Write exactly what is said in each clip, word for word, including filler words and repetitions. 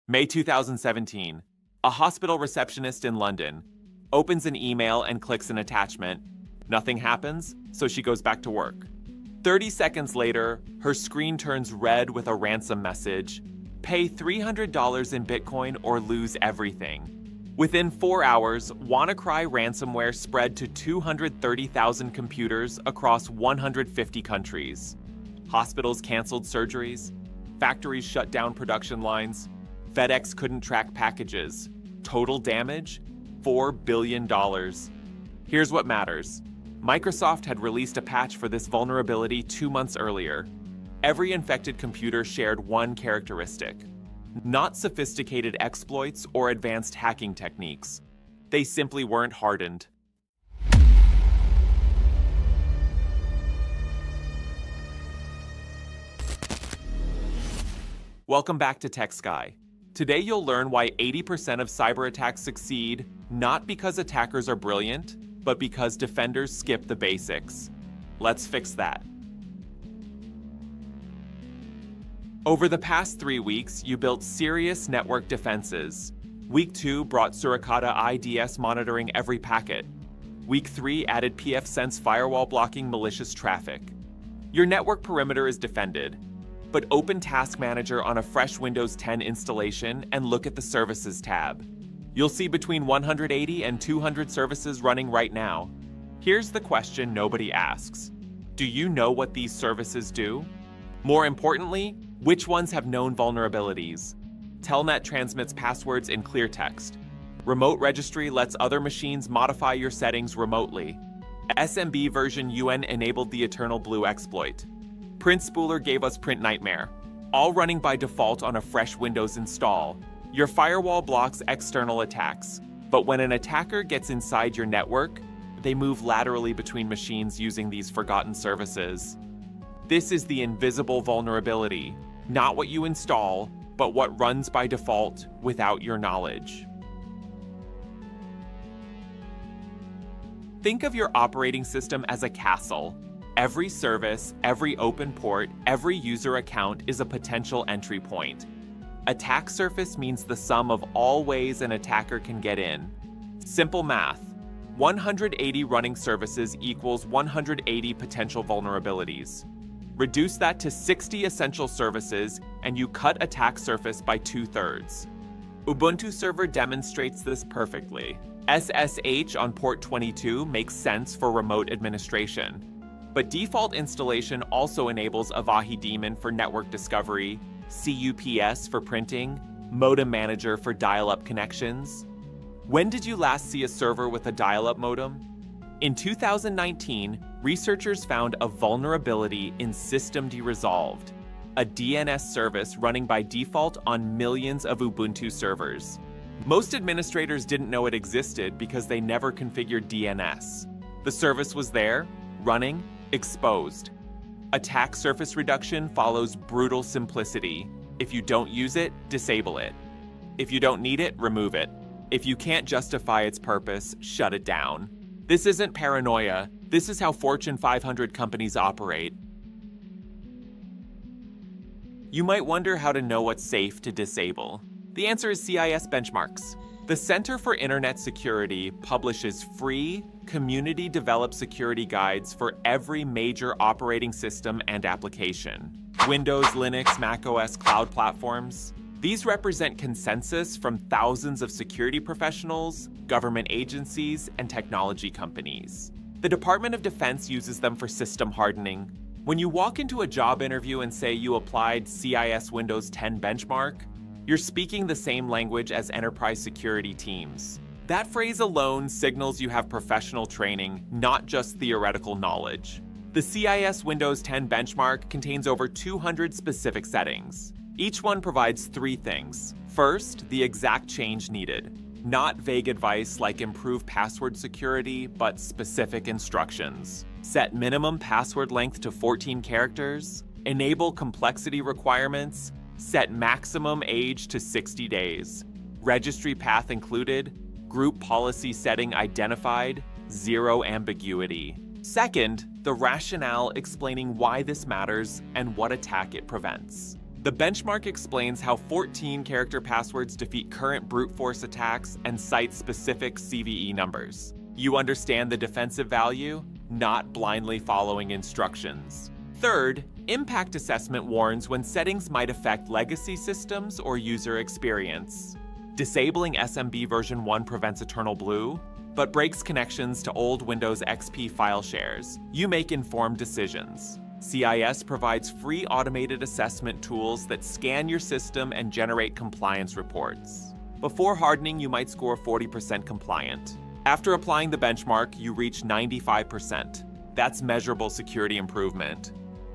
May two thousand seventeen, a hospital receptionist in London opens an email and clicks an attachment. Nothing happens, so she goes back to work. thirty seconds later, her screen turns red with a ransom message. Pay three hundred dollars in Bitcoin or lose everything. Within four hours, WannaCry ransomware spread to two hundred thirty thousand computers across one hundred fifty countries. Hospitals canceled surgeries. Factories shut down production lines. FedEx couldn't track packages. Total damage? four billion dollars. Here's what matters. Microsoft had released a patch for this vulnerability two months earlier. Every infected computer shared one characteristic: not sophisticated exploits or advanced hacking techniques. They simply weren't hardened. Welcome back to TechSky. Today you'll learn why eighty percent of cyber attacks succeed, not because attackers are brilliant, but because defenders skip the basics. Let's fix that. Over the past three weeks, you built serious network defenses. Week two brought Suricata I D S monitoring every packet. Week three added pfSense firewall blocking malicious traffic. Your network perimeter is defended, but open Task Manager on a fresh Windows ten installation and look at the Services tab. You'll see between one hundred eighty and two hundred services running right now. Here's the question nobody asks. Do you know what these services do? More importantly, which ones have known vulnerabilities? Telnet transmits passwords in clear text. Remote Registry lets other machines modify your settings remotely. S M B version U N enabled the Eternal Blue exploit. Print Spooler gave us Print Nightmare, all running by default on a fresh Windows install. Your firewall blocks external attacks, but when an attacker gets inside your network, they move laterally between machines using these forgotten services. This is the invisible vulnerability, not what you install, but what runs by default without your knowledge. Think of your operating system as a castle. Every service, every open port, every user account is a potential entry point. Attack surface means the sum of all ways an attacker can get in. Simple math. one hundred eighty running services equals one hundred eighty potential vulnerabilities. Reduce that to sixty essential services, and you cut attack surface by two-thirds. Ubuntu Server demonstrates this perfectly. S S H on port twenty-two makes sense for remote administration. But default installation also enables Avahi Daemon for network discovery, C U P S for printing, Modem Manager for dial-up connections. When did you last see a server with a dial-up modem? In two thousand nineteen, researchers found a vulnerability in Systemd Resolved, a D N S service running by default on millions of Ubuntu servers. Most administrators didn't know it existed because they never configured D N S. The service was there, running, exposed. Attack surface reduction follows brutal simplicity. If you don't use it, disable it. If you don't need it, remove it. If you can't justify its purpose, shut it down. This isn't paranoia. This is how Fortune five hundred companies operate. You might wonder how to know what's safe to disable. The answer is C I S benchmarks. The Center for Internet Security publishes free, community-developed security guides for every major operating system and application. Windows, Linux, macOS, cloud platforms. These represent consensus from thousands of security professionals, government agencies, and technology companies. The Department of Defense uses them for system hardening. When you walk into a job interview and say you applied C I S Windows ten benchmark, you're speaking the same language as enterprise security teams. That phrase alone signals you have professional training, not just theoretical knowledge. The C I S Windows ten benchmark contains over two hundred specific settings. Each one provides three things. First, the exact change needed. Not vague advice like improve password security, but specific instructions. Set minimum password length to fourteen characters. Enable complexity requirements. Set maximum age to sixty days. Registry path included. Group policy setting identified. Zero ambiguity. Second, the rationale explaining why this matters and what attack it prevents. The benchmark explains how fourteen character passwords defeat current brute force attacks and cites specific C V E numbers. You understand the defensive value, not blindly following instructions. Third, Impact Assessment warns when settings might affect legacy systems or user experience. Disabling S M B version one prevents Eternal Blue, but breaks connections to old Windows X P file shares. You make informed decisions. C I S provides free automated assessment tools that scan your system and generate compliance reports. Before hardening, you might score forty percent compliant. After applying the benchmark, you reach ninety-five percent. That's measurable security improvement.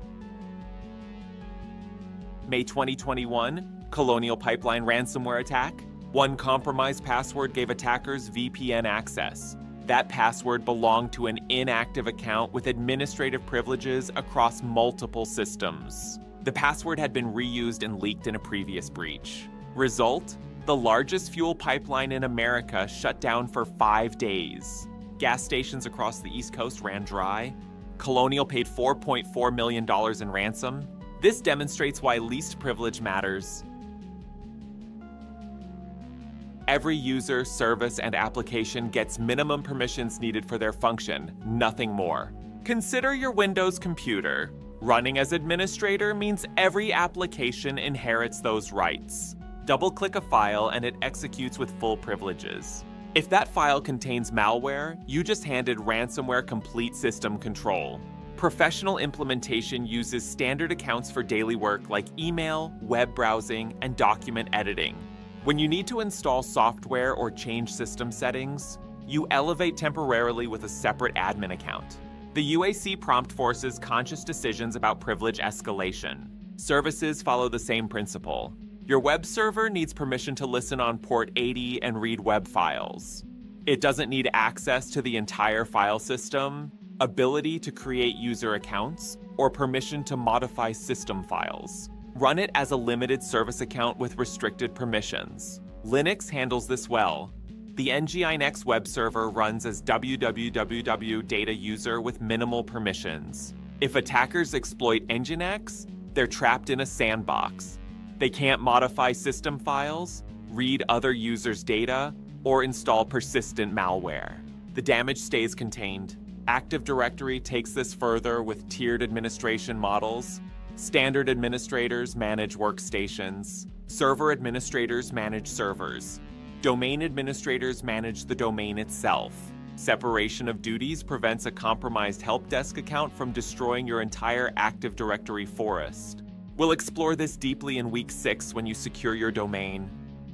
May twenty twenty-one, Colonial Pipeline ransomware attack. One compromised password gave attackers V P N access. That password belonged to an inactive account with administrative privileges across multiple systems. The password had been reused and leaked in a previous breach. Result? The largest fuel pipeline in America shut down for five days. Gas stations across the East Coast ran dry. Colonial paid four point four million dollars in ransom. This demonstrates why least privilege matters. Every user, service, and application gets minimum permissions needed for their function, nothing more. Consider your Windows computer. Running as administrator means every application inherits those rights. Double-click a file and it executes with full privileges. If that file contains malware, you just handed ransomware complete system control. Professional implementation uses standard accounts for daily work like email, web browsing, and document editing. When you need to install software or change system settings, you elevate temporarily with a separate admin account. The U A C prompt forces conscious decisions about privilege escalation. Services follow the same principle. Your web server needs permission to listen on port eighty and read web files. It doesn't need access to the entire file system, ability to create user accounts, or permission to modify system files. Run it as a limited service account with restricted permissions. Linux handles this well. The N G I N X web server runs as www data user with minimal permissions. If attackers exploit Nginx, they're trapped in a sandbox. They can't modify system files, read other users' data, or install persistent malware. The damage stays contained. Active Directory takes this further with tiered administration models. Standard administrators manage workstations. Server administrators manage servers. Domain administrators manage the domain itself. Separation of duties prevents a compromised help desk account from destroying your entire Active Directory forest. We'll explore this deeply in week six when you secure your domain.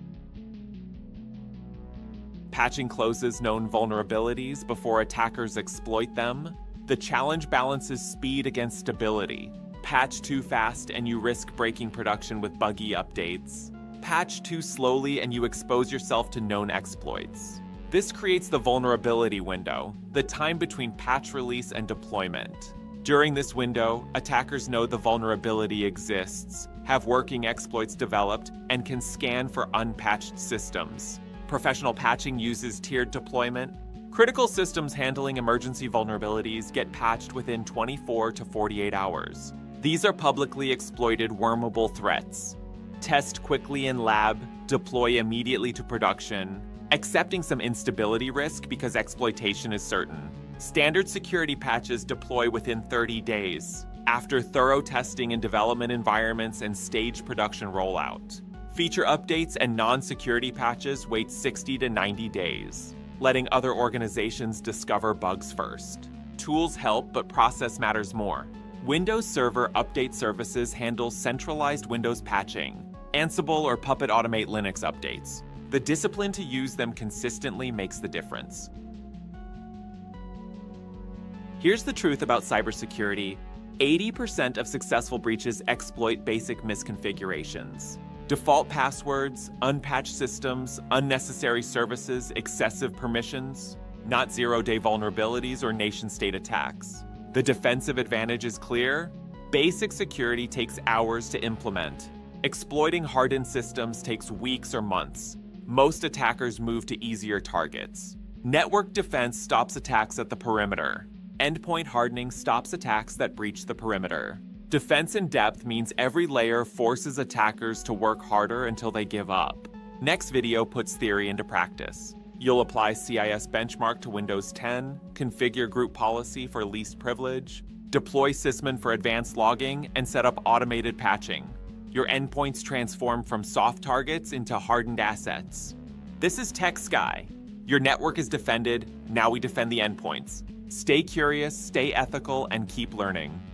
Patching closes known vulnerabilities before attackers exploit them. The challenge balances speed against stability. Patch too fast and you risk breaking production with buggy updates. Patch too slowly and you expose yourself to known exploits. This creates the vulnerability window, the time between patch release and deployment. During this window, attackers know the vulnerability exists, have working exploits developed, and can scan for unpatched systems. Professional patching uses tiered deployment. Critical systems handling emergency vulnerabilities get patched within twenty-four to forty-eight hours. These are publicly exploited wormable threats. Test quickly in lab, deploy immediately to production, accepting some instability risk because exploitation is certain. Standard security patches deploy within thirty days, after thorough testing in development environments and staged production rollout. Feature updates and non-security patches wait sixty to ninety days, letting other organizations discover bugs first. Tools help, but process matters more. Windows Server Update Services handles centralized Windows patching. Ansible or Puppet automate Linux updates. The discipline to use them consistently makes the difference. Here's the truth about cybersecurity. eighty percent of successful breaches exploit basic misconfigurations. Default passwords, unpatched systems, unnecessary services, excessive permissions, not zero-day vulnerabilities or nation-state attacks. The defensive advantage is clear. Basic security takes hours to implement. Exploiting hardened systems takes weeks or months. Most attackers move to easier targets. Network defense stops attacks at the perimeter. Endpoint hardening stops attacks that breach the perimeter. Defense in depth means every layer forces attackers to work harder until they give up. Next video puts theory into practice. You'll apply C I S benchmark to Windows ten, configure group policy for least privilege, deploy Sysmon for advanced logging, and set up automated patching. Your endpoints transform from soft targets into hardened assets. This is TechSky. Your network is defended, now we defend the endpoints. Stay curious, stay ethical, and keep learning.